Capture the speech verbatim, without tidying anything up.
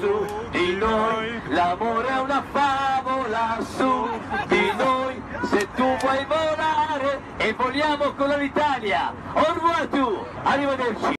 su di noi, l'amore è una favola su di noi, se tu vuoi volare e voliamo con l'Italia. Au revoir tu, arrivederci.